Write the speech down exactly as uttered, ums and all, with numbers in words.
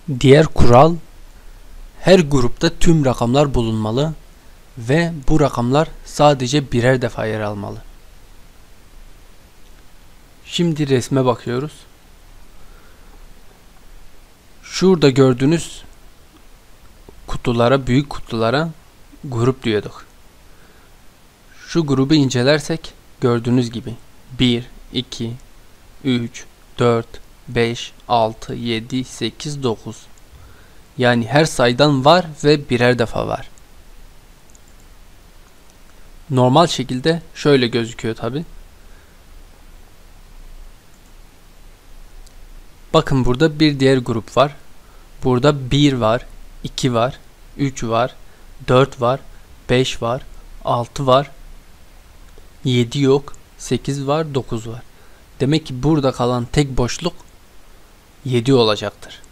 Diğer kural, her grupta tüm rakamlar bulunmalı ve bu rakamlar sadece birer defa yer almalı. Şimdi resme bakıyoruz. Şurada gördüğünüz kutulara, büyük kutulara grup diyorduk. Şu grubu incelersek gördüğünüz gibi bir, iki, üç, dört, beş, altı, yedi, sekiz, dokuz. Yani her sayıdan var ve birer defa var. Normal şekilde şöyle gözüküyor tabi. Bakın burada bir diğer grup var. Burada bir var, iki var, üç var, dört var, beş var, altı var, yedi yok, sekiz var, dokuz var. Demek ki burada kalan tek boşluk yedi olacaktır.